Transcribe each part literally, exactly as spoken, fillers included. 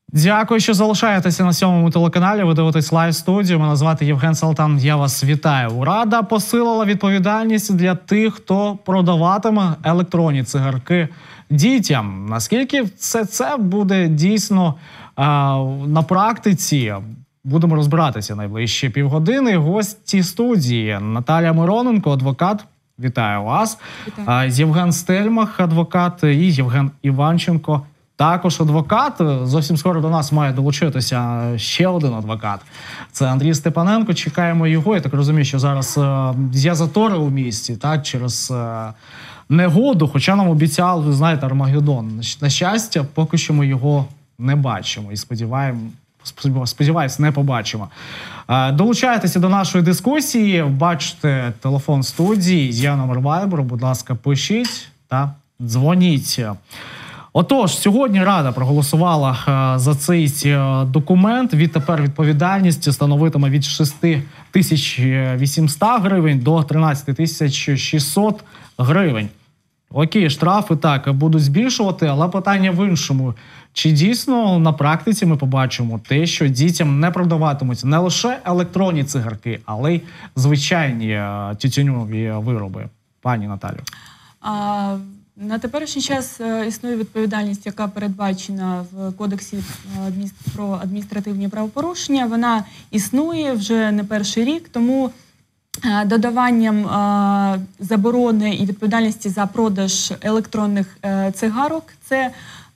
Дякую, що залишаєтеся на сьомому телеканалі. Ви дивитесь лайв-студію. Мене звати Євген Салтан. Я вас вітаю. Рада посилила відповідальність для тих, хто продаватиме електронні цигарки дітям. Наскільки все це буде дійсно а, на практиці? Будемо розбиратися найближчі півгодини. Гості студії Наталя Мироненко, адвокат. Вітаю вас. Вітаю. Євген Стельмах, адвокат, і Євген Іванченко, також адвокат. Зовсім скоро до нас має долучитися ще один адвокат. Це Андрій Степаненко. Чекаємо його. Я так розумію, що зараз е, є затори у місті, так, через е, негоду, хоча нам обіцяли, ви знаєте, Армагеддон. На щастя, поки що ми його не бачимо і сподіваємо, сподіваюсь, не побачимо. Е, долучайтеся до нашої дискусії, бачите телефон студії, є номер Вайберу, будь ласка, пишіть та дзвоніть. Отож, сьогодні Рада проголосувала е, за цей е, документ. Відтепер відповідальність становитиме від шести тисяч вісімсот гривень до тринадцяти тисяч шістсот гривень. Окей, штрафи так будуть збільшувати, але питання в іншому. Чи дійсно на практиці ми побачимо те, що дітям не продаватимуть не лише електронні цигарки, але й звичайні е, тютюнові вироби? Пані Наталю. А... На теперішній час існує відповідальність, яка передбачена в Кодексі про адміністративні правопорушення. Вона існує вже не перший рік, тому додаванням заборони і відповідальності за продаж електронних цигарок – це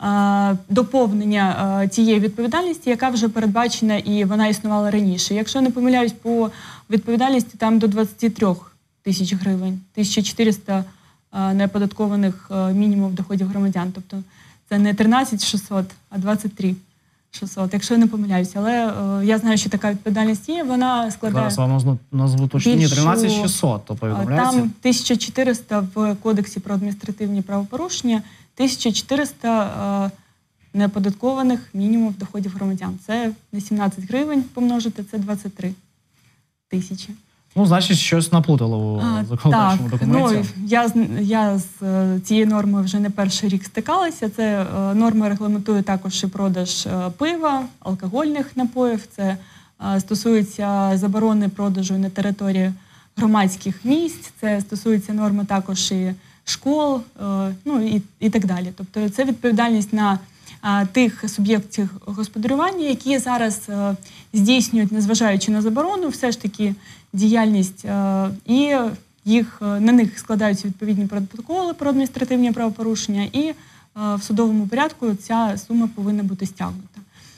доповнення тієї відповідальності, яка вже передбачена і вона існувала раніше. Якщо не помиляюсь, по відповідальності там до двадцяти трьох тисяч гривень, тисяча чотириста неоподаткованих мінімумів доходів громадян. Тобто це не тринадцять шістсот, а двадцять три шістсот, якщо я не помиляюся. Але е, я знаю, що така відповідальність є, вона складає... Зараз вам назву точно. Ні, тринадцять шістсот, то повідомляється? Там тисяча чотириста в Кодексі про адміністративні правопорушення, тисяча чотириста е, неоподаткованих мінімумів доходів громадян. Це на сімнадцять гривень помножити, це двадцять три тисячі. Ну, значить, щось наплутало у законодавчому документі. Ну, я, я з цією нормою вже не перший рік стикалася. Це е, норма регламентує також і продаж е, пива, алкогольних напоїв. Це е, стосується заборони продажу на території громадських місць. Це стосується норми також і школ, е, ну і, і так далі. Тобто це відповідальність на е, тих суб'єктів господарювання, які зараз е, здійснюють, незважаючи на заборону, все ж таки діяльність, і їх, на них складаються відповідні протоколи про адміністративні правопорушення, і в судовому порядку ця сума повинна бути стягнута.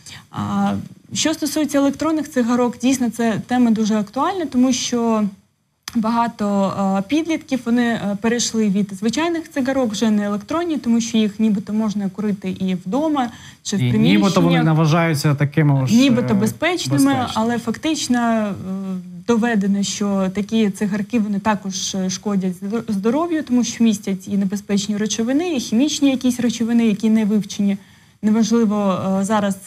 Що стосується електронних цигарок, дійсно це тема дуже актуальна, тому що багато підлітків, вони перейшли від звичайних цигарок вже не електронні, тому що їх нібито можна курити і вдома, чи в приміщеннях. І нібито вони не вважаються такими ж нібито безпечними, безпечними, але фактично доведено, що такі цигарки вони також шкодять здоров'ю, тому що містять і небезпечні речовини, і хімічні якісь речовини, які не вивчені. Неважливо зараз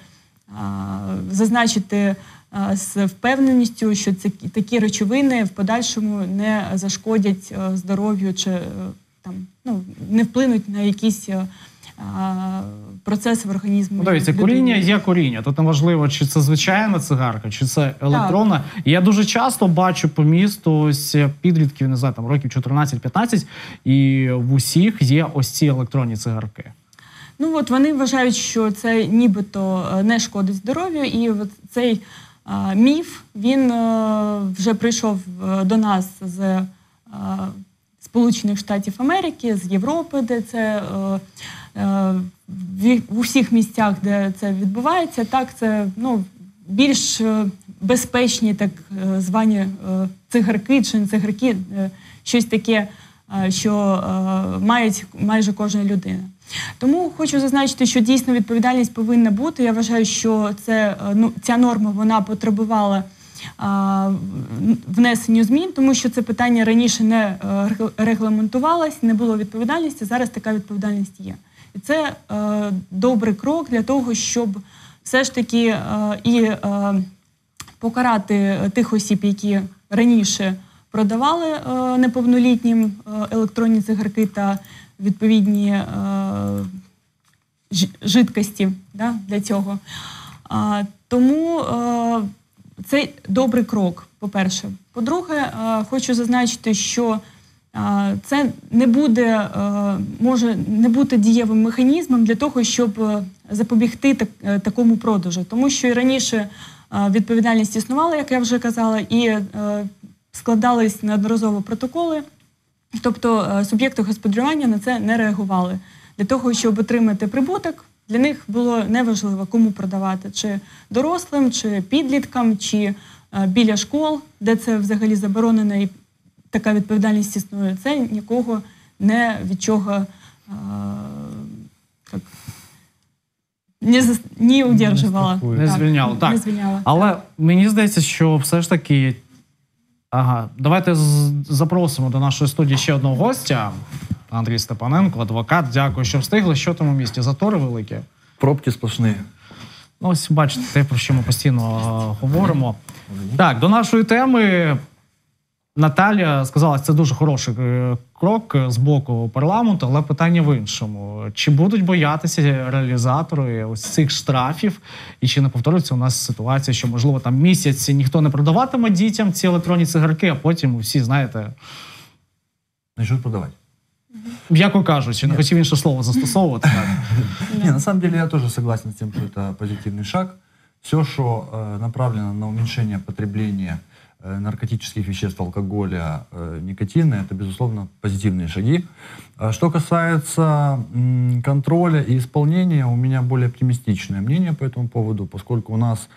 зазначити з впевненістю, що це такі речовини в подальшому не зашкодять здоров'ю чи там, ну, не вплинуть на якісь процеси в організмі. Дивіться, куріння є куріння. Тут неважливо, чи це звичайна цигарка, чи це електронна. Так. Я дуже часто бачу по місту ось підлітків, не знаю, там років чотирнадцять-п'ятнадцять, і в усіх є ось ці електронні цигарки. Ну от вони вважають, що це нібито не шкодить здоров'ю, і от цей а, міф, він а, вже прийшов до нас з а, Сполучених Штатів Америки, з Європи, де це а, а, в, в усіх місцях, де це відбувається, так, це ну, більш безпечні так звані цигарки чи не цигарки, щось таке, що мають майже кожна людина. Тому хочу зазначити, що дійсно відповідальність повинна бути. Я вважаю, що це, ну, ця норма вона потребувала а, внесенню змін, тому що це питання раніше не регламентувалось, не було відповідальності, зараз така відповідальність є. І це а, добрий крок для того, щоб все ж таки а, і а, покарати тих осіб, які раніше продавали а, неповнолітнім а, електронні цигарки та відповідні е, жидкості, да, для цього. А, тому а, це добрий крок, по-перше. По-друге, а, хочу зазначити, що а, це не буде, а, може не бути дієвим механізмом для того, щоб запобігти так, такому продажу. Тому що і раніше а, відповідальність існувала, як я вже казала, і а, складались неодноразово протоколи. Тобто а, суб'єкти господарювання на це не реагували. Для того, щоб отримати прибуток, для них було неважливо, кому продавати, чи дорослим, чи підліткам, чи а, біля школ, де це взагалі заборонено і така відповідальність існує. Це нікого не від чого а, так, не, не удержувала. Не звільняло, так. Не звільняло. Але мені здається, що все ж таки... Ага, давайте з- запросимо до нашої студії ще одного гостя. Андрій Степаненко, адвокат. Дякую, що встигли. Що там у місті? Затори великі? Пробки сплошные. Ну, ось бачите, те, про що ми постійно е, говоримо. Так, до нашої теми. Наталія сказала, що це дуже хороший е, крок з боку парламенту, але питання в іншому. Чи будуть боятися реалізатори ось цих штрафів? І чи не повторюється у нас ситуація, що, можливо, там місяць ніхто не продаватиме дітям ці електронні цигарки, а потім всі, знаєте, Начнут продавать. м'яко кажучи, не хотів інше слово застосовувати. Так. Не, на самом деле я тоже согласен с тем, что это позитивный шаг. Все, что э, направлено на уменьшение потребления э, наркотических веществ, алкоголя, э, никотина, это, безусловно, позитивные шаги. А что касается м, контроля и исполнения, у меня более оптимистичное мнение по этому поводу, поскольку у нас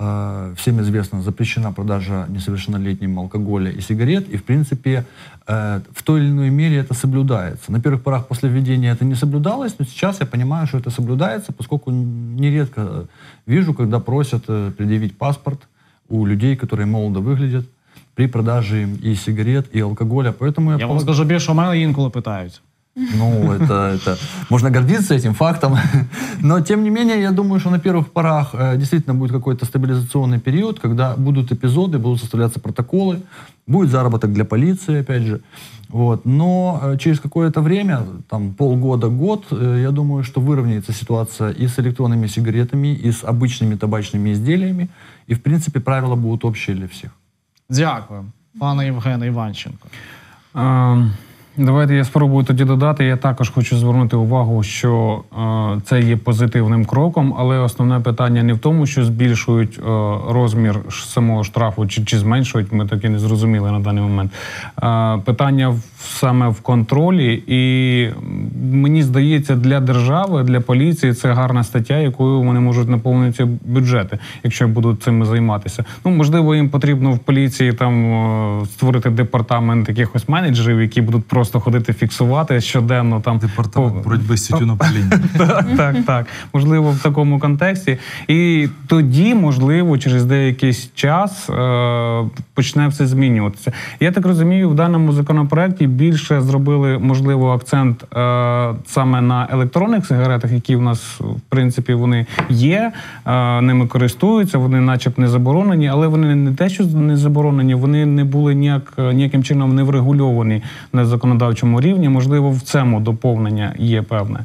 э, всем известно, запрещена продажа несовершеннолетним алкоголя и сигарет, и, в принципе, э, в той или иной мере это соблюдается. На первых порах после введения это не соблюдалось, но сейчас я понимаю, что это соблюдается, поскольку нередко вижу, когда просят э, предъявить паспорт у людей, которые молодо выглядят, при продаже им и сигарет, и алкоголя. Поэтому я, Я вам пол- скажу більше, у мене інколи питають. Ну, это, это можно гордиться этим фактом. Но, тем не менее, я думаю, что на первых порах э, действительно будет какой-то стабилизационный период, когда будут эпизоды, будут составляться протоколы, будет заработок для полиции, опять же. Вот. Но э, через какое-то время, там полгода-год, э, я думаю, что выровняется ситуация и с электронными сигаретами, и с обычными табачными изделиями. И, в принципе, правила будут общие для всех. Дякую, пане Євгене Іванченко. Е, Давайте я спробую тоді додати. Я також хочу звернути увагу, що е, це є позитивним кроком, але основне питання не в тому, що збільшують е, розмір ш- самого штрафу чи, чи зменшують, ми таки не зрозуміли на даний момент. Е, питання в, саме в контролі, і м, мені здається, для держави, для поліції це гарна стаття, якою вони можуть наповнити бюджети, якщо будуть цим займатися. Ну, можливо, їм потрібно в поліції там е, створити департамент якихось менеджерів, які будуть просто ходити фіксувати щоденно там Департамент по- боротьби з тютюнопалінням. так, так, так. Можливо, в такому контексті. І тоді, можливо, через деякий час е, почне все змінюватися. Я так розумію, в даному законопроекті більше зробили, можливо, акцент е, саме на електронних сигаретах, які в нас, в принципі, вони є, е, ними користуються, вони начеб не заборонені, але вони не те, що не заборонені, вони не були ніяк, ніяким чином не врегульовані на законодавчому рівні. Можливо, в цьому доповнення є певне.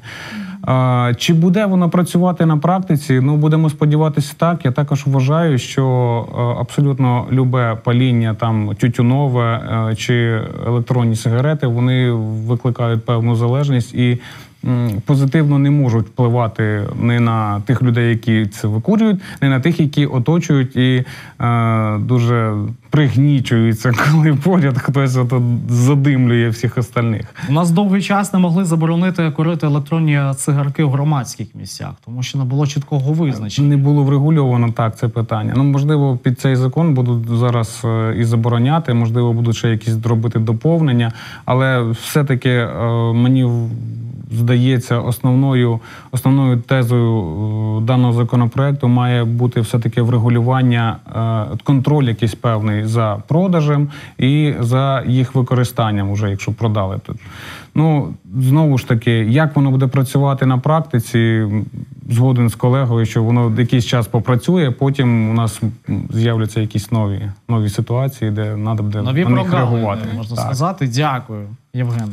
А, чи буде воно працювати на практиці? Ну, будемо сподіватися так. Я також вважаю, що е, абсолютно любе паління, там, тютюнове е, чи електронні сигарети, вони викликають певну залежність і м, позитивно не можуть впливати не на тих людей, які це викурюють, не на тих, які оточують і е, дуже пригнічуються, коли поряд хтось ото задимлює всіх остальних. У нас довгий час не могли заборонити курити електронні цигарки в громадських місцях, тому що не було чіткого визначення. Не було врегульовано так це питання. Ну, можливо, під цей закон будуть зараз е, і забороняти, можливо, будуть ще якісь зробити доповнення, але все-таки е, мені в- здається, основною, основною тезою е, даного законопроекту має бути все-таки врегулювання, е, контроль якийсь певний за продажем і за їх використанням, уже якщо продали. То, ну, знову ж таки, як воно буде працювати на практиці, м, згоден з колегою, що воно якийсь час попрацює, потім у нас м, з'являться якісь нові, нові ситуації, де треба буде Нові на них програми, реагувати. можна Так. сказати. Дякую, Євгене.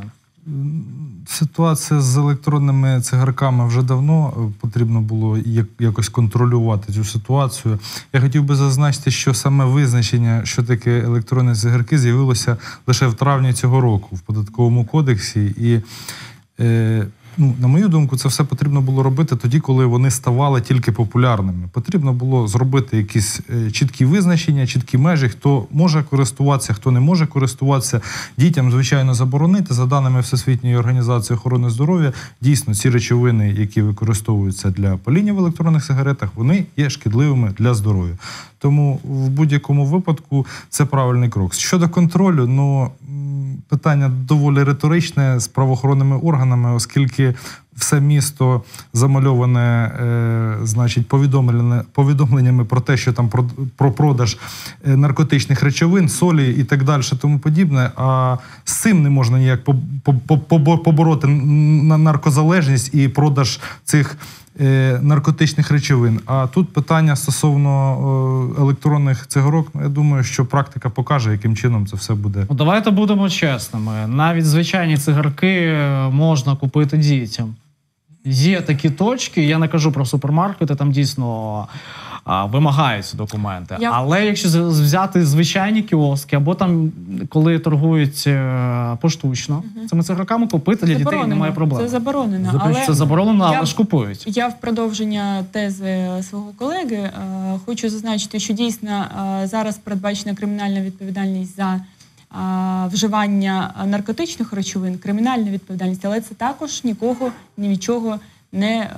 Ситуація з електронними цигарками вже давно, потрібно було якось контролювати цю ситуацію. Я хотів би зазначити, що саме визначення, що таке електронні цигарки, з'явилося лише в травні цього року в Податковому кодексі. І, е, ну, на мою думку, це все потрібно було робити тоді, коли вони ставали тільки популярними. Потрібно було зробити якісь чіткі визначення, чіткі межі, хто може користуватися, хто не може користуватися. Дітям, звичайно, заборонити. За даними Всесвітньої організації охорони здоров'я, дійсно, ці речовини, які використовуються для паління в електронних сигаретах, вони є шкідливими для здоров'я. Тому в будь-якому випадку це правильний крок. Щодо контролю, ну, питання доволі риторичне з правоохоронними органами, оскільки все місто замальоване, е, значить, повідомленнями про те, що там про, про продаж наркотичних речовин, солі і так далі, тому подібне. А з цим не можна ніяк побороти наркозалежність і продаж цих наркотичних речовин. А тут питання стосовно електронних цигарок, я думаю, що практика покаже, яким чином це все буде. Ну, давайте будемо чесними. Навіть звичайні цигарки можна купити дітям. Є такі точки, я не кажу про супермаркети, там дійсно а, вимагаються документи. Я... Але якщо взяти звичайні кіоски, або там, коли торгують е, поштучно, угу. цими цигарками купити для дітей немає проблем. Це заборонено. Але це заборонено, але я, ж купують. Я в продовження тези свого колеги е, хочу зазначити, що дійсно е, зараз передбачена кримінальна відповідальність за вживання наркотичних речовин, кримінальна відповідальність, але це також нікого ні від чого не е,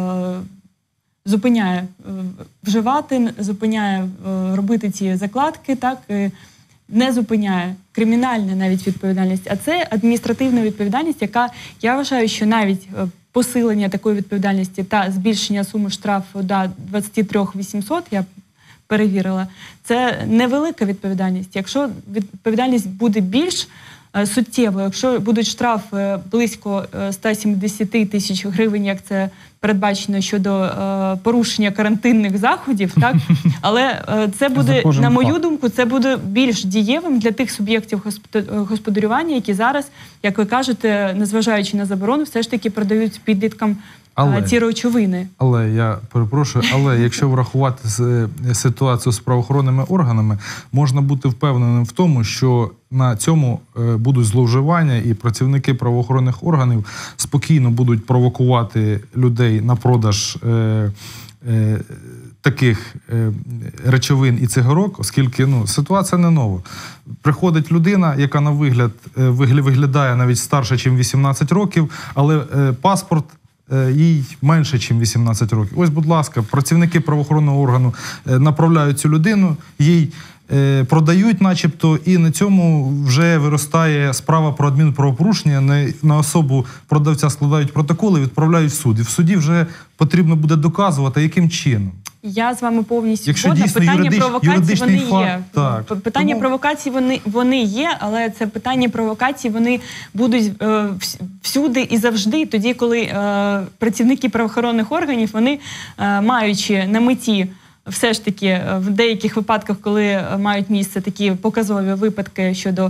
зупиняє е, вживати, зупиняє е, робити ці закладки, так, е, не зупиняє кримінальна навіть відповідальність, а це адміністративна відповідальність, яка, я вважаю, що навіть посилення такої відповідальності та збільшення суми штрафу до двадцять три тисячі вісімсот, я перевірила, це невелика відповідальність. Якщо відповідальність буде більш е, суттєвою, якщо будуть штрафи близько сто сімдесят тисяч гривень, як це передбачено щодо е, порушення карантинних заходів, так? Але е, це буде, на мою факт. думку, це буде більш дієвим для тих суб'єктів господарювання, які зараз, як ви кажете, незважаючи на заборону, все ж таки продають підліткам Але, ці речовини. Але, я перепрошую, але якщо врахувати ситуацію з правоохоронними органами, можна бути впевненим в тому, що на цьому будуть зловживання і працівники правоохоронних органів спокійно будуть провокувати людей на продаж е, е, таких е, речовин і цигарок, оскільки ну, ситуація не нова. Приходить людина, яка на вигляд е, виглядає навіть старше, ніж вісімнадцять років, але е, паспорт їй менше, ніж вісімнадцять років. Ось, будь ласка, працівники правоохоронного органу направляють цю людину, їй продають начебто, і на цьому вже виростає справа про адмінправопорушення, на особу продавця складають протоколи, відправляють в суд. І в суді вже потрібно буде доказувати, яким чином. Я з вами повністю Якщо згодна. Дійсно, питання юридич, провокацій вони факт, є. Так. Питання Тому... провокацій вони, вони є, але це питання провокацій вони будуть е, всюди і завжди, тоді, коли е, працівники правоохоронних органів, вони, е, маючи на меті все ж таки в деяких випадках, коли мають місце такі показові випадки щодо е,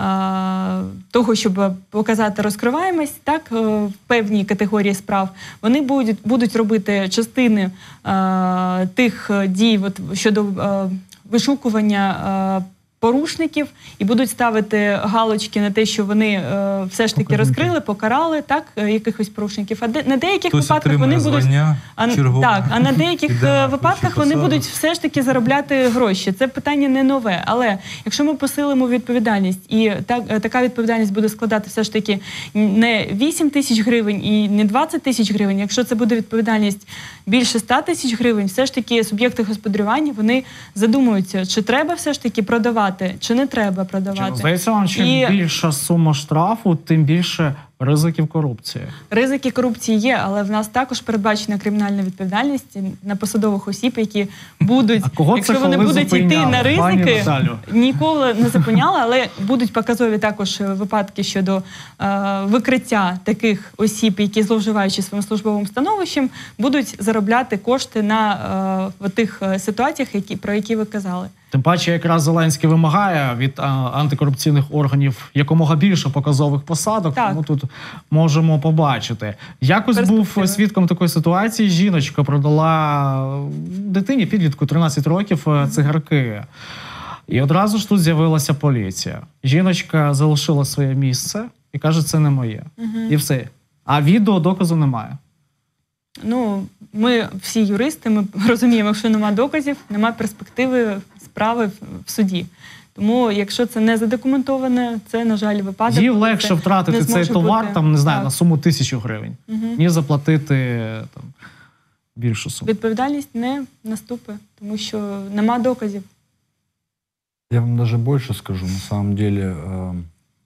того, щоб показати розкриваємость, так, в певній категорії справ, вони будуть, будуть робити частини е, тих дій от, щодо е, вишукування е, порушників і будуть ставити галочки на те, що вони е, все ж таки розкрили, покарали, так, якихось порушників. А де, на деяких Хтось випадках вони будуть а, так, а на деяких випадках вони будуть все ж таки заробляти гроші. Це питання не нове. Але якщо ми посилимо відповідальність і так, така відповідальність буде складати все ж таки не вісім тисяч гривень і не двадцять тисяч гривень, якщо це буде відповідальність більше ста тисяч гривень, все ж таки суб'єкти господарювання, вони задумуються, чи треба все ж таки продавати, чи не треба продавати. Здається вам, чим і... більша сума штрафу, тим більше ризиків корупції. Ризики корупції є, але в нас також передбачена кримінальна відповідальність на посадових осіб, які будуть, якщо вони будуть йти на ризики, ніколи не зупиняли, але будуть показові також випадки щодо е, викриття таких осіб, які, зловживаючи своїм службовим становищем, будуть заробляти кошти на е, тих ситуаціях, які, про які ви казали. Тим паче, якраз Зеленський вимагає від а, антикорупційних органів якомога більше показових посадок. Так. Тому тут тут можемо побачити. Якось був Перспективи. свідком такої ситуації. Жіночка продала дитині підлітку тринадцять років е, цигарки. І одразу ж тут з'явилася поліція. Жіночка залишила своє місце і каже, це не моє. І все. А відео доказу немає. Ну, ми всі юристи, ми розуміємо, якщо немає доказів, немає перспективи справи в- в суді. Тому, якщо це не задокументоване, це, на жаль, випадок. Їй коли легше це втратити не цей зможе товар, бути. там, не знаю, Так. на суму тисячу гривень, Мгм. ніж заплатити там, більшу суму. Відповідальність не наступить, тому що нема доказів. Я вам даже больше скажу. На самом деле, э,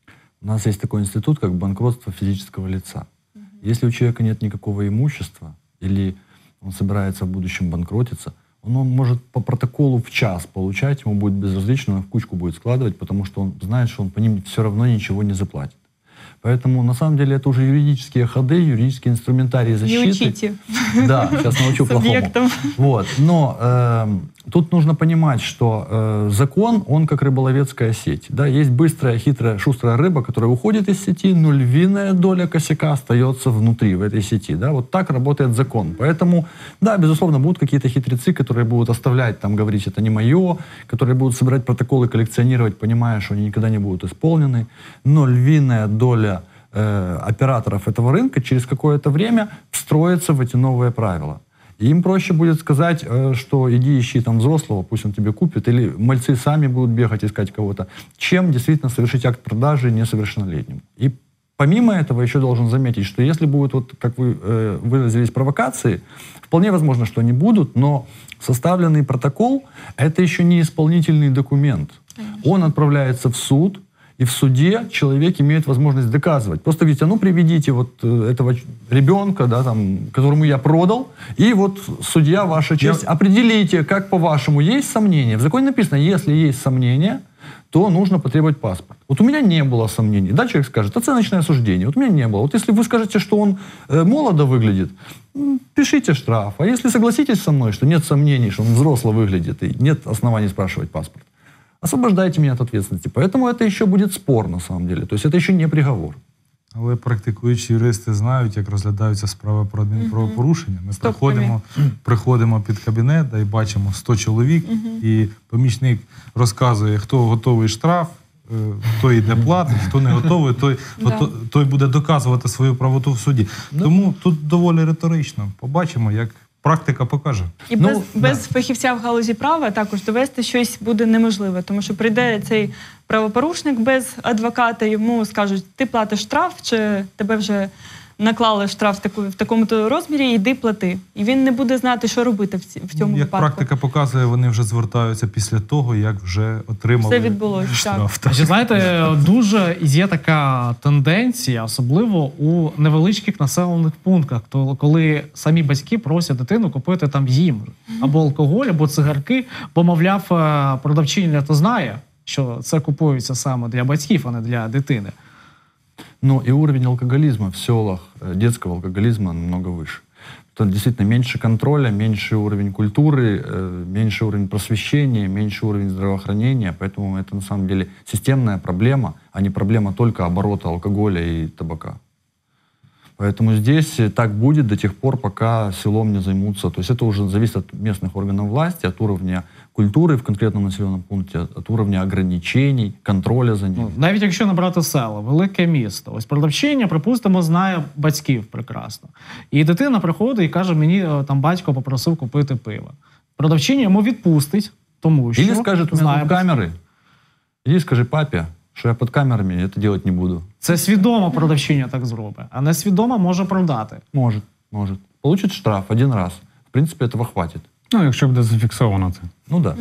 у нас есть такой институт, как банкротство физического лица. Если у человека нет никакого имущества, или он собирается в будущем банкротиться, он, он может по протоколу в час получать, ему будет безразлично, он в кучку будет складывать, потому что он знает, что он по ним все равно ничего не заплатит. Поэтому, на самом деле, это уже юридические ходы, юридический инструментарий Не защиты. учите Да, сейчас научу плохому. суб'єктам. Вот. Но э, тут нужно понимать, что э, закон, он как рыболовецкая сеть. Да? Есть быстрая, хитрая, шустрая рыба, которая уходит из сети, но львиная доля косяка остается внутри, в этой сети. Да? Вот так работает закон. Поэтому, да, безусловно, будут какие-то хитрецы, которые будут оставлять, там, говорить, это не мое, которые будут собирать протоколы, коллекционировать, понимая, что они никогда не будут исполнены. Но львиная доля э, операторов этого рынка через какое-то время встроится в эти новые правила. И им проще будет сказать, э, что иди ищи там взрослого, пусть он тебе купит, или мальцы сами будут бегать искать кого-то, чем действительно совершить акт продажи несовершеннолетним. И помимо этого еще должен заметить, что если будут, вот, как вы э, выразились, провокации, вполне возможно, что они будут, но составленный протокол – это еще не исполнительный документ. Он отправляется в суд, и в суде человек имеет возможность доказывать. Просто говорите, а ну приведите вот э, этого ч- ребенка, да, там, которому я продал, и вот судья, ваша честь, определите, как по-вашему, есть сомнения. В законе написано, если есть сомнения, то нужно потребовать паспорт. Вот у меня не было сомнений. Да, человек скажет, оценочное суждение. Вот у меня не было. Вот если вы скажете, что он э, молодо выглядит, м, пишите штраф. А если согласитесь со мной, что нет сомнений, что он взросло выглядит, и нет оснований спрашивать паспорт, освобождайте меня от ответственности. Поэтому это еще будет спор, на самом деле. То есть это еще не приговор. Але практикуючі юристи знають, як розглядаються справи про адмінправопорушення. Ми Стопками. приходимо, приходимо під кабінет да, і бачимо сто чоловік, і помічник розказує, хто готовий штраф, е, той йде платить, хто не готовий, той, Да. то- той буде доказувати свою правоту в суді. Тому тут доволі риторично. Побачимо, як практика покаже. І Ну, без, да. без фахівця в галузі права також довести щось буде неможливо, тому що прийде цей правопорушник без адвоката, йому скажуть, ти платиш штраф, чи тебе вже наклали штраф в, таку, в такому-то розмірі, йди плати. І він не буде знати, що робити в, ці, в цьому Як випадку. практика показує, вони вже звертаються після того, як вже отримали Все відбулося, штраф. А ще, знаєте, дуже є така тенденція, особливо у невеличких населених пунктах, то коли самі батьки просять дитину купити там їм або алкоголь, або цигарки, бо, мовляв, е, продавчиня то знає, що це купується саме для батьків, а не для дитини. Но и уровень алкоголизма в селах, э, детского алкоголизма намного выше. Тут действительно меньше контроля, меньше уровень культуры, э, меньше уровень просвещения, меньше уровень здравоохранения. Поэтому это на самом деле системная проблема, а не проблема только оборота алкоголя и табака. Поэтому здесь э, так будет до тех пор, пока селом не займутся. То есть это уже зависит от местных органов власти, от уровня культуры в конкретном населенном пункте, от уровня ограничений, контроля за ним. Ну, навіть якщо набрати село, велике місто, ось продавчиня, припустимо, знає батьків прекрасно. І дитина приходить і каже, мені е, там батько попросив купити пиво. Продавчиня йому відпустить, тому що Или скажет, у меня знає тут батьків. камеры. Иди скажи папе, что я под камерами это делать не буду. Це свідомо продавчиня так зробить, а несвідомо може продати. Может, может. Получит штраф один раз. В принципе, этого хватит. Ну, якщо буде зафіксовано це. Ну да.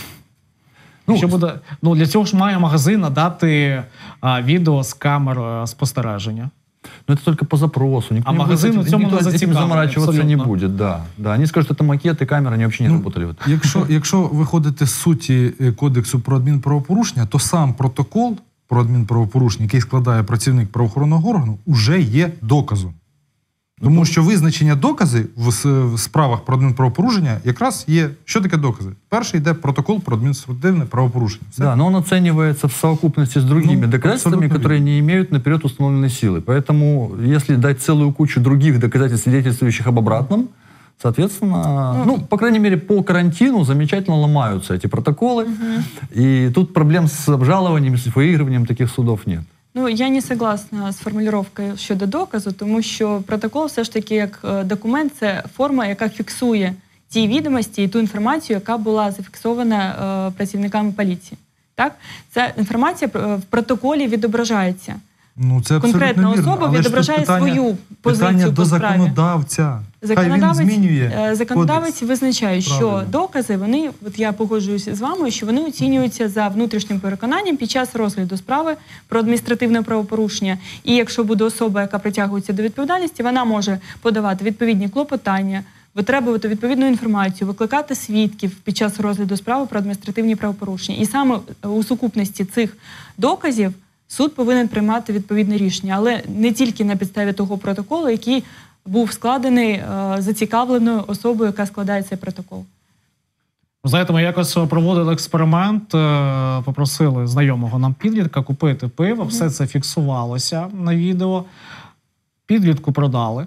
Ну, що буде, ну, для цього ж має магазин надати а, відео з камер е, спостереження. Но это только по запросу. Никто А не будет магазин этим- у цьому никто не этим зацікавлений, заморачиваться не абсолютно. будет. Да, да. Они скажут, это макеты, камеры, они вообще не Ну, работали. в этом. Якщо, якщо виходити з суті е, кодексу про адмінправопорушення, то сам протокол про адмінправопорушення, який складає працівник правоохоронного органу, уже є доказом. Тому що визначення докази в, с- в справах про адмінправопорушення якраз є, що таке докази. Перший йде протокол про адміністративне правопорушення. Все. Да, но он оценивается в совокупности с другими Ну, доказательствами, абсолютно которые не имеют наперед установленной силы. Поэтому, если дать целую кучу других доказательств, свидетельствующих об обратном, соответственно, ну, по крайней мере, по карантину замечательно ломаются эти протоколы. И тут проблем с обжалованием, с выигрыванием таких судов нет. Ну, я не согласна з формулюванням щодо доказу, тому що протокол все ж таки як е, документ – це форма, яка фіксує ті відомості і ту інформацію, яка була зафіксована е, працівниками поліції. Так? Ця інформація е, в протоколі відображається. Ну, це абсолютно Конкретна вірно. особа Але ж тут відображає питання- свою позицію Питання по до справі. законодавця. Хай він Законодавець, змінює е, законодавець кодекс. визначає, що Правильно. докази, вони, от я погоджуюся з вами, що вони оцінюються за внутрішнім переконанням під час розгляду справи про адміністративне правопорушення. І якщо буде особа, яка притягується до відповідальності, вона може подавати відповідні клопотання, витребувати відповідну інформацію, викликати свідків під час розгляду справи про адміністративні правопорушення. І саме у сукупності цих доказів суд повинен приймати відповідне рішення, але не тільки на підставі того протоколу, який був складений е, зацікавленою особою, яка складає цей протокол. Знаєте, ми якось проводили експеримент, е, попросили знайомого нам підлітка купити пиво, все це фіксувалося на відео, підлітку продали.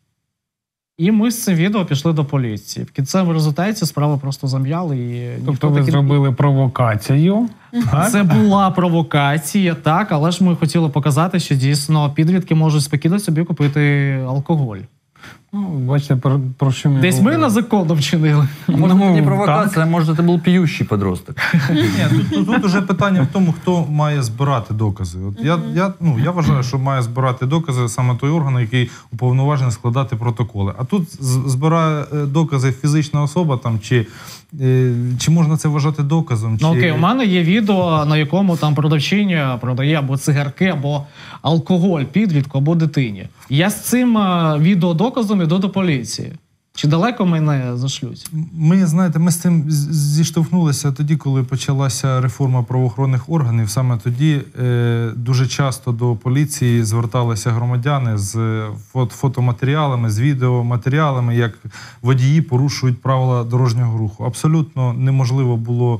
І ми з цим відео пішли до поліції. В кінцевому результаті справу просто зам'яли. І Тобто ніхто ви таки- зробили провокацію. так? Це була провокація, так, але ж ми хотіли показати, що дійсно підлітки можуть спокійно собі купити алкоголь. Ну, бачите, про, про що ми Десь ми говоримо. незаконно вчинили. Может, Ну, это не так. провокация, а может, это был пьющий подросток. Ні, тут, тут, тут уже питання в тому, хто має збирати докази. От я, я, ну, я вважаю, що має збирати докази саме той орган, який уповноважений складати протоколи. А тут з- збирає е, докази фізична особа, там, чи, е, чи можна це вважати доказом? Чи... Ну окей, у мене є відео, на якому там продавчиня продає або цигарки, або алкоголь підлітку, або дитині. Я з цим е, відеодоказом іду до поліції. Чи далеко мене зашлють? Ми, знаєте, ми з цим з- зіштовхнулися тоді, коли почалася реформа правоохоронних органів. Саме тоді е, дуже часто до поліції зверталися громадяни з фот- фотоматеріалами, з відеоматеріалами, як водії порушують правила дорожнього руху. Абсолютно неможливо було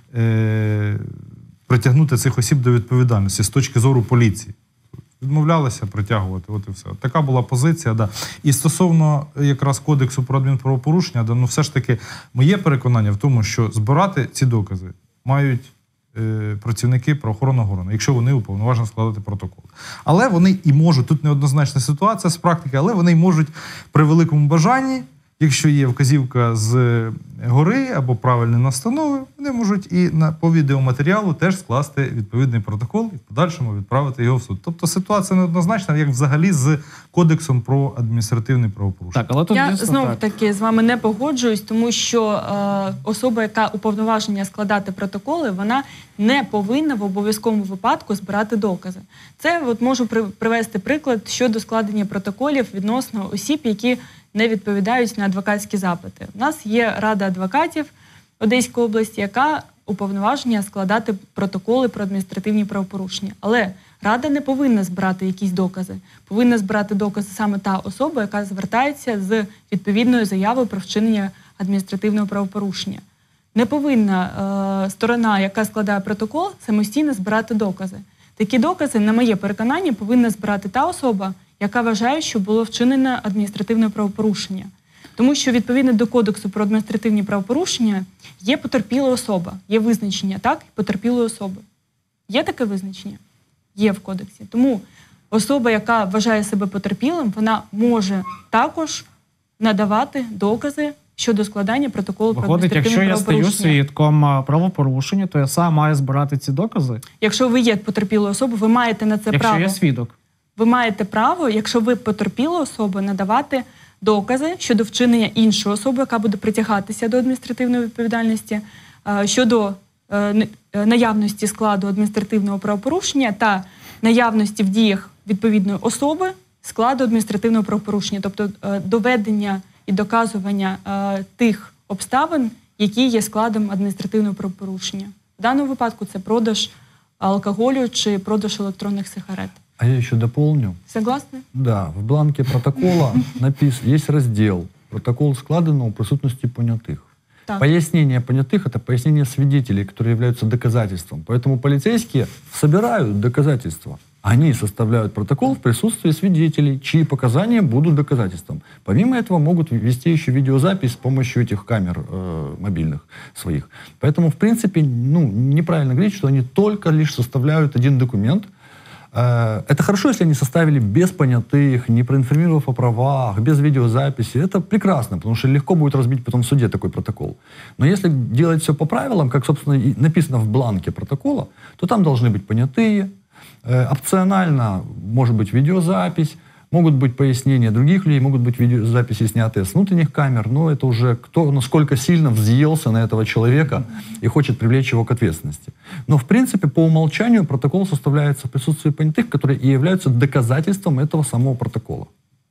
е, притягнути цих осіб до відповідальності з точки зору поліції. Відмовлялися притягувати, от і все. От така була позиція, да. І стосовно якраз кодексу про адмінправопорушення, да, ну все ж таки моє переконання в тому, що збирати ці докази мають е, працівники правоохоронного органу, якщо вони уповноважені складати протокол. Але вони і можуть, тут неоднозначна ситуація з практики, але вони й можуть при великому бажанні, якщо є вказівка з гори або правильні настанови, вони можуть і на, по відеоматеріалу теж скласти відповідний протокол і в подальшому відправити його в суд. Тобто ситуація неоднозначна, як взагалі з Кодексом про адміністративне правопорушення. Так, але тут Я дійсно знову так. таки з вами не погоджуюсь, тому що е, особа, яка уповноважена складати протоколи, вона не повинна в обов'язковому випадку збирати докази. Це от можу при, привести приклад щодо складення протоколів відносно осіб, які не відповідають на адвокатські запити. У нас є Рада адвокатів Одеської області, яка уповноважена складати протоколи про адміністративні правопорушення. Але Рада не повинна збирати якісь докази. Повинна збирати докази саме та особа, яка звертається з відповідною заявою про вчинення адміністративного правопорушення. Не повинна е, сторона, яка складає протокол, самостійно збирати докази. Такі докази, на моє переконання, повинна збирати та особа, яка вважає, що було вчинено адміністративне правопорушення. Тому що відповідно до Кодексу про адміністративні правопорушення є потерпіла особа, є визначення, так, потерпілої особи. Є таке визначення? Є в Кодексі. Тому особа, яка вважає себе потерпілим, вона може також надавати докази щодо складання протоколу про Виходить, адміністративне якщо я стаю правопорушення. свідком а, правопорушення, то я сам маю збирати ці докази, Якщо ви є потерпілою особою, ви маєте на це якщо право. я свідок. Ви маєте право, якщо ви потерпіла особа, надавати докази щодо вчинення іншої особи, яка буде притягатися до адміністративної відповідальності, е, щодо е, не- е, наявності складу адміністративного правопорушення та наявності в діях відповідної особи складу адміністративного правопорушення, тобто е, доведення і доказування е, тих обставин, які є складом адміністративного правопорушення. В даному випадку це продаж алкоголю чи продаж електронних сигарет. А я еще дополню. Согласны? Да, в бланке протокола написано, есть раздел «Протокол складено у присутности понятых». Так. Пояснение понятых – это пояснение свидетелей, которые являются доказательством. Поэтому полицейские собирают доказательства. Они составляют протокол в присутствии свидетелей, чьи показания будут доказательством. Помимо этого могут вести еще видеозапись с помощью этих камер э, мобильных своих. Поэтому, в принципе, ну, неправильно говорить, что они только лишь составляют один документ. Э, это хорошо, если они составили без понятых, не проинформировав о правах, без видеозаписи. Это прекрасно, потому что легко будет разбить потом в суде такой протокол. Но если делать все по правилам, как, собственно, и написано в бланке протокола, то там должны быть понятые. Опционально может быть видеозапись, могут быть пояснения других людей, могут быть видеозаписи, снятые с внутренних камер, но это уже кто насколько сильно взъелся на этого человека и хочет привлечь его к ответственности. Но, в принципе, по умолчанию протокол составляется в присутствии понятых, которые и являются доказательством этого самого протокола.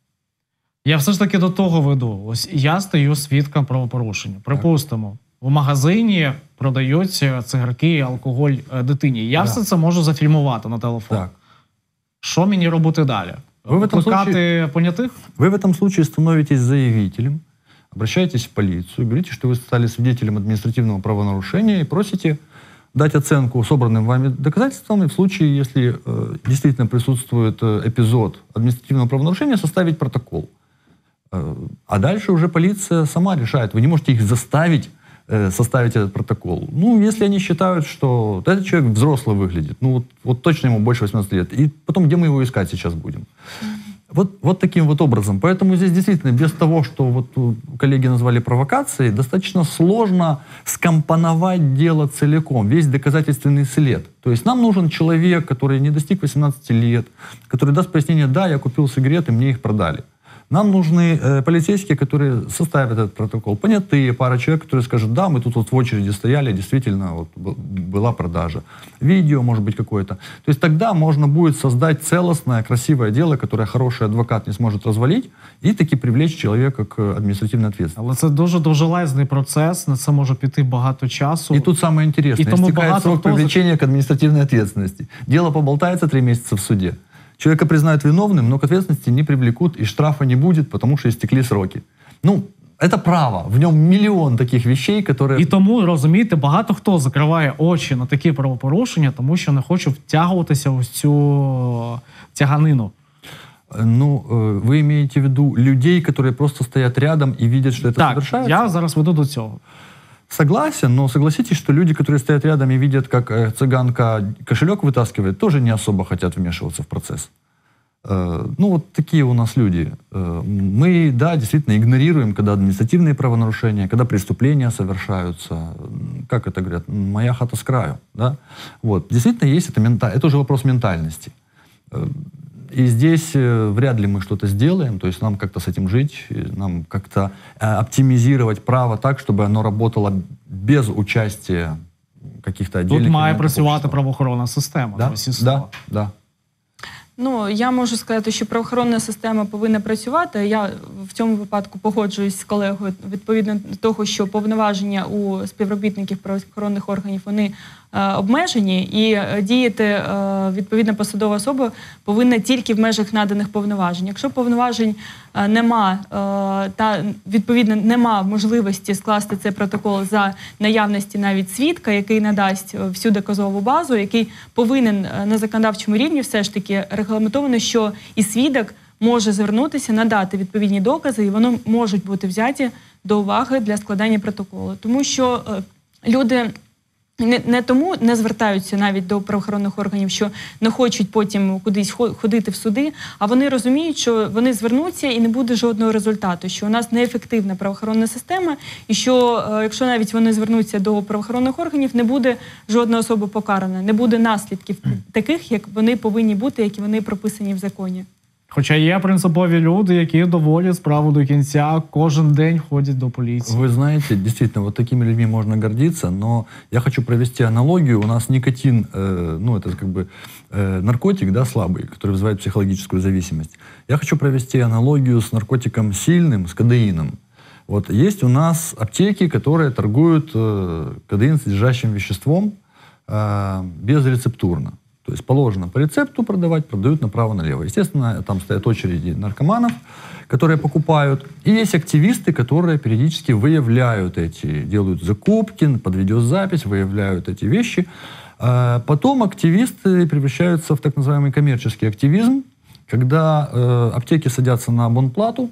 Я все ж таки до того веду. Ось я стаю свідком правопорушення. Припустимо, в магазині продають цигарки і алкоголь е, дитині. Я Да. все це можу зафільмувати на телефон. Так. Що мені робити далі? Ви в этом Викликати случае- понятих? Вы в этом случае становитесь заявителем, обращаетесь в полицию, говорите, что вы стали свидетелем административного правонарушения и просите дать оценку собранным вами доказательствам, и в случае, если э, действительно присутствует э, эпизод административного правонарушения, составить протокол. Э, а дальше уже полиция сама решает. Вы не можете их заставить э, составить этот протокол. Ну, если они считают, что этот человек взрослый выглядит, ну вот, вот точно ему больше восемнадцати лет, и потом где мы его искать сейчас будем? Вот, вот таким вот образом. Поэтому здесь действительно без того, что вот коллеги назвали провокацией, достаточно сложно скомпоновать дело целиком, весь доказательственный след. То есть нам нужен человек, который не достиг восемнадцати лет, который даст пояснение: да, я купил сигареты, мне их продали. Нам нужны э, полицейские, которые составят этот протокол. Понятые, пара человек, которые скажут: да, мы тут вот в очереди стояли, действительно вот, б- была продажа. Видео, может быть, какое-то. То есть тогда можно будет создать целостное, красивое дело, которое хороший адвокат не сможет развалить, и таки привлечь человека к административной ответственности. Але це дуже довжелезний процес, на це може піти багато часу. И тут самое интересное. И тому Истекает богато срок кто за- привлечения к административной ответственности. Дело поболтается три месяца в суде. Человека признают виновным, но к ответственности не привлекут, и штрафа не будет, потому что истекли сроки. Ну, это право. В нем миллион таких вещей, которые... І тому, розумієте, багато хто закриває очі на такі правопорушення, тому що не хоче втягуватися в цю тяганину. Ну, э, вы имеете в виду людей, которые просто стоят рядом и видят, что это Так, совершается? я зараз веду до цього. Согласен, но согласитесь, что люди, которые стоят рядом и видят, как э, цыганка кошелек вытаскивает, тоже не особо хотят вмешиваться в процесс. Э, ну, вот такие у нас люди. Э, мы, да, действительно игнорируем, когда административные правонарушения, когда преступления совершаются. М, Как это говорят? Моя хата с краю. Да? Вот. Действительно есть это, мента... это уже вопрос ментальности. Э, И здесь э, вряд ли мы что-то сделаем, то есть нам как-то с этим жить, и нам как-то э, оптимизировать право так, чтобы оно работало без участия каких-то отдельных Тут має элементов працювати общества. правоохоронна система. Да, Ось і да, слово. да. Ну, я можу сказати, що правоохоронна система повинна працювати. Я в цьому випадку погоджуюсь з колегою відповідно до того, що повноваження у співробітників правоохоронних органів вони е, обмежені, і е, діяти е, відповідна посадова особа повинна тільки в межах наданих повноважень. Якщо повноважень е, нема е, та відповідно нема можливості скласти цей протокол за наявності навіть свідка, який надасть е, всю доказову базу, який повинен е, на законодавчому рівні все ж таки регламентовано, що і свідок може звернутися, надати відповідні докази, і вони можуть бути взяті до уваги для складання протоколу. Тому що е, люди не, не тому не звертаються навіть до правоохоронних органів, що не хочуть потім кудись ходити в суди, а вони розуміють, що вони звернуться і не буде жодного результату, що у нас неефективна правоохоронна система, і що е, якщо навіть вони звернуться до правоохоронних органів, не буде жодна особа покарана, не буде наслідків таких, як вони повинні бути, які вони прописані в законі. Хоча є принципові люди, які доводять справу до кінця, кожен день ходять до поліції. Вы знаете, действительно, вот такими людьми можно гордиться, но я хочу провести аналогию. У нас никотин, э, ну, это как бы э, наркотик, да, слабый, который вызывает психологическую зависимость. Я хочу провести аналогию с наркотиком сильным, с кодеином. Вот есть у нас аптеки, которые торгуют э, кодеин, содержащим веществом, э, безрецептурно. То есть положено по рецепту продавать, продают направо-налево. Естественно, там стоят очереди наркоманов, которые покупают. И есть активисты, которые периодически выявляют эти, делают закупки под видеозапись, выявляют эти вещи. А потом активисты превращаются в так называемый коммерческий активизм, когда э, аптеки садятся на абонплату,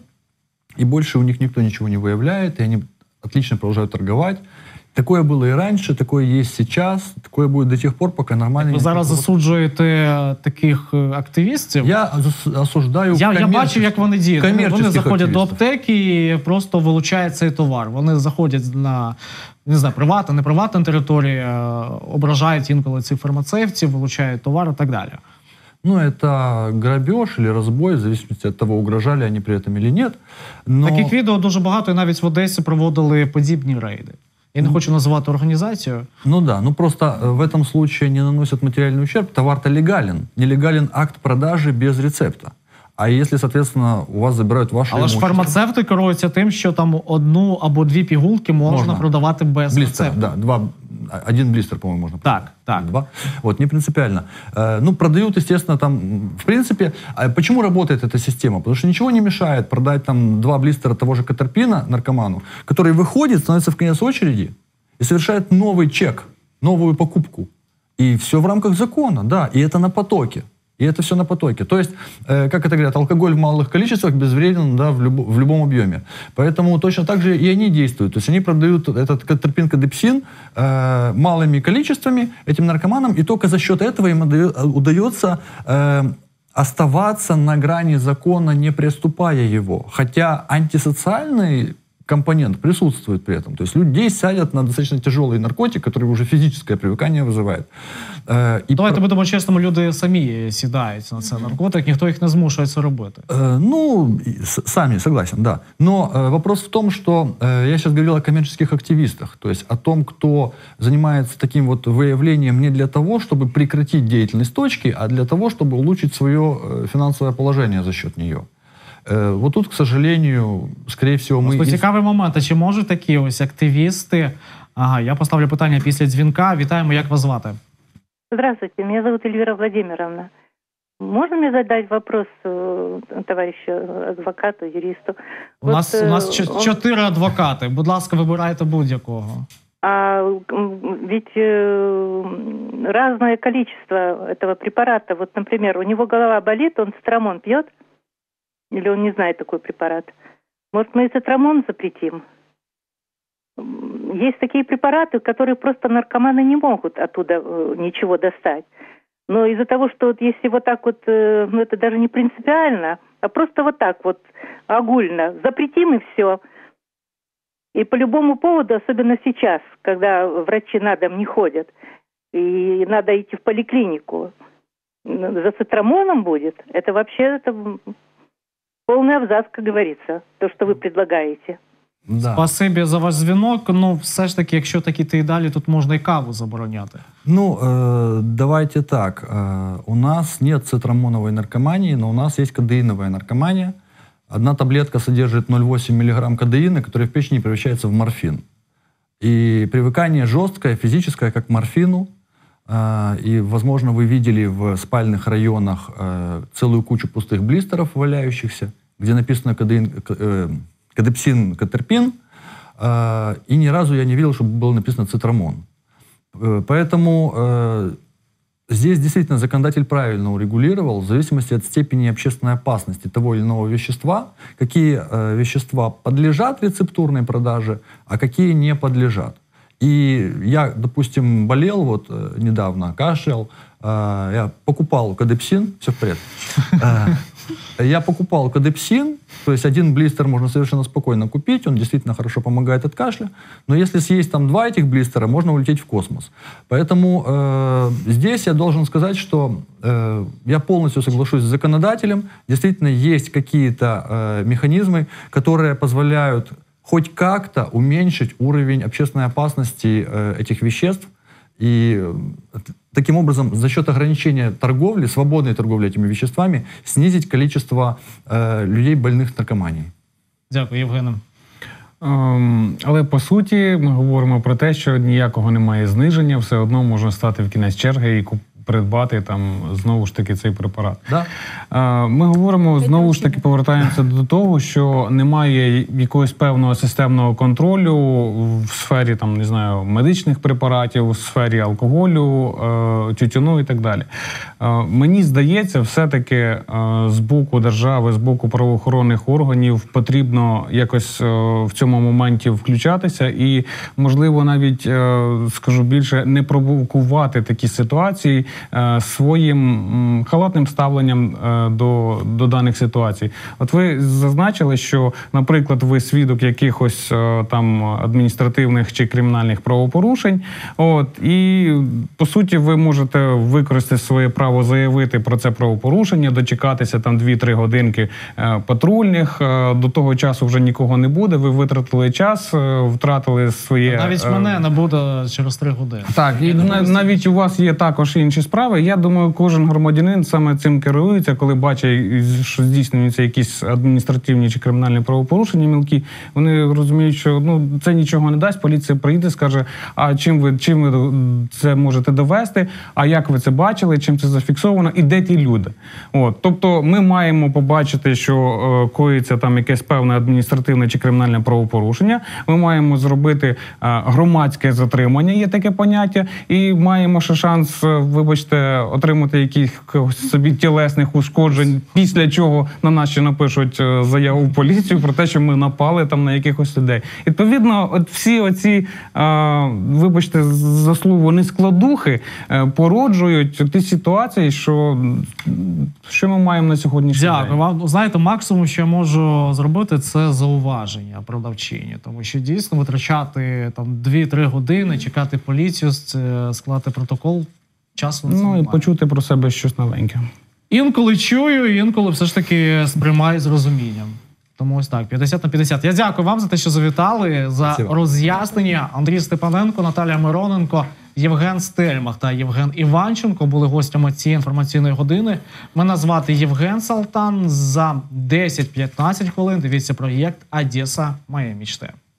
и больше у них никто ничего не выявляет, и они отлично продолжают торговать. Такое было и раньше, такое есть сейчас, такое будет до тех пор, пока нормально... Ви зараз засуджуєте таких е, активістів? Я зас- осуждаю Я, я коммерческих- бачив, як вони діють. Вони, вони коммерческих заходять до активистов. аптеки і просто вилучають цей товар. Вони заходять на, не знаю, приватна, неприватна територія, ображають інколи цих фармацевтів, вилучають товар і так далі. Ну, это грабеж или разбой, в зависимости от того, угрожали они при этом или нет. Но... Таких відео дуже багато, і навіть в Одесі проводили подібні рейди. Я не хочу називати організацію. Ну да, ну просто э, в этом случае не наносят материальный ущерб, товар-то легален. Нелегален акт продажи без рецепта. А если, соответственно, у вас забирают ваше Але ж имущество... фармацевти керуються тим, що там одну або дві пігулки можна, Можна. продавати без Блистер, рецепту. да, два, один блистер, по-моему, можно. Так, так. Два. Вот, не принципиально. Э, ну, продают, естественно, там, м, в принципе, а почему работает эта система? Потому что ничего не мешает продать там два блистера того же Катерпина наркоману, который выходит, становится в конец очереди и совершает новый чек, новую покупку. И все в рамках закона, да, и это на потоке. И это все на потоке. То есть, э, как это говорят, алкоголь в малых количествах безвреден, да, в, любо, в любом объеме. Поэтому точно так же и они действуют. То есть они продают этот катерпин, кадепсин э, малыми количествами этим наркоманам, и только за счет этого им отдаю- удается э, оставаться на грани закона, не приступая его. Хотя антисоциальный компонент присутствует при этом. То есть людей садят на достаточно тяжелый наркотик, который уже физическое привыкание вызывает. Э, и Давайте про- будемо чесними, люди самі сідають на це наркотик, ніхто їх не змушує це робити. Э, Ну, и с- сами, согласен, да. Но э, вопрос в том, что э, я сейчас говорил о коммерческих активистах, то есть о том, кто занимается таким вот выявлением не для того, чтобы прекратить деятельность точки, а для того, чтобы улучшить свое э, финансовое положение за счет нее. Э, Вот тут, к сожалению, скорее всего, мы... Просто из- цікавий момент, а чи можуть такі ось активісти... Ага, я поставлю питання після дзвінка. Вітаємо, як вас звати? Здравствуйте, меня зовут Эльвира Владимировна. Можно мне задать вопрос э, товарищу адвокату, юристу? У нас, Вот, у нас э, чо- он- чотири адвокати. Будь ласка, вибирайте будь-якого. А м, ведь э, разное количество этого препарата. Вот, например, у него голова болит, он цитрамон пьет? Или он не знает такой препарат? Может, мы и цитрамон запретим? М, Есть такие препараты, которые просто наркоманы не могут оттуда э, ничего достать. Но из-за того, что вот если вот так вот, э, ну это даже не принципиально, а просто вот так вот огульно запретим и все. И по любому поводу, особенно сейчас, когда врачи на дом не ходят, и надо идти в поликлинику, за цитрамоном будет, это вообще это полный абзац, как говорится, то, что вы предлагаете. Да. Спасибі за ваш дзвінок. Ну, все ж таки, якщо так іти і далі, тут можна і каву забороняти. Ну, э, давайте так. Э, у нас нет цитрамоновой наркомании, но у нас есть кадеиновая наркомания. Одна таблетка содержит ноль целых восемь миллиграмм кадеина, который в печени превращается в морфин. И привыкание жесткое, физическое, как к морфину. Э, и, возможно, вы видели в спальных районах э, целую кучу пустых блистеров, валяющихся, где написано кадеин, э, кадепсин, катерпин. Э, и ни разу я не видел, чтобы было написано цитрамон. Э, Поэтому э, здесь действительно законодатель правильно урегулировал в зависимости от степени общественной опасности того или иного вещества, какие э, вещества подлежат рецептурной продаже, а какие не подлежат. И я, допустим, болел вот э, недавно, кашлял, э, я покупал кадепсин, все в порядке. Э, Я покупал кадепсин, то есть один блистер можно совершенно спокойно купить, он действительно хорошо помогает от кашля, но если съесть там два этих блистера, можно улететь в космос. Поэтому э, здесь я должен сказать, что э, я полностью соглашусь с законодателем, действительно есть какие-то э, механизмы, которые позволяют хоть как-то уменьшить уровень общественной опасности э, этих веществ. И э, таким образом, за счет ограничения торговли, свободной торговли этими веществами, снизить количество э, людей, больных наркоманией. Дякую, Євгене. Ем, але по суті ми говоримо про те, що ніякого немає зниження, все одно можна стати в кінець черги і куп- придбати там знову ж таки цей препарат. Да? Е, Ми говоримо, знову ж таки повертаємося до того, що немає якогось певного системного контролю в сфері там, не знаю, медичних препаратів, в сфері алкоголю, е, тютюну і так далі. Е, Мені здається, все-таки е, з боку держави, з боку правоохоронних органів потрібно якось е, в цьому моменті включатися і, можливо, навіть, е, скажу більше, не провокувати такі ситуації е, своїм м, халатним ставленням е, до, до даних ситуацій. От ви зазначили, що, наприклад, ви свідок якихось е, там адміністративних чи кримінальних правопорушень, от, і, по суті, ви можете використати своє право заявити про це правопорушення, дочекатися там дві-три годинки е, патрульних, е, до того часу вже нікого не буде, ви витратили час, е, втратили своє... Навіть е, мене не буде через три години. Так, і на- навіть у вас є також інші справи. Я думаю, кожен громадянин саме цим керується, коли бачить, що здійснюються якісь адміністративні чи кримінальні правопорушення мілкі. Вони розуміють, що ну це нічого не дасть. Поліція приїде, скаже: а чим ви чим ви це можете довести? А як ви це бачили? Чим це зафіксовано? І де ті люди? От, тобто, ми маємо побачити, що е, коїться там якесь певне адміністративне чи кримінальне правопорушення. Ми маємо зробити е, громадське затримання, є таке поняття, і маємо ще шанс, е, вибачте, отримати якихось собі тілесних ушкоджень, після чого на нас ще напишуть е, заяву в поліцію про те, що ми напали там на якихось людей. Відповідно, от всі оці, е, вибачте за слово, нескладухи е, породжують ті ситуації, що, що ми маємо на сьогоднішній Дякую день. вам. Знаєте, максимум, що я можу зробити, це зауваження продавчині. Тому що дійсно витрачати там дві-три години, чекати поліцію, це складати протокол, часу на це Ну і немає. почути про себе щось новеньке. Інколи чую, інколи все ж таки сприймаю з розумінням. Тому ось так, п'ятдесят на п'ятдесят. Я дякую вам за те, що завітали, за Спасибо. роз'яснення. Андрій Степаненко, Наталія Мироненко, Євген Стельмах та Євген Іванченко були гостями цієї інформаційної години. Мене звати Євген Салтан. За десять-п'ятнадцять хвилин дивіться проєкт «Одеса. Моя мечта».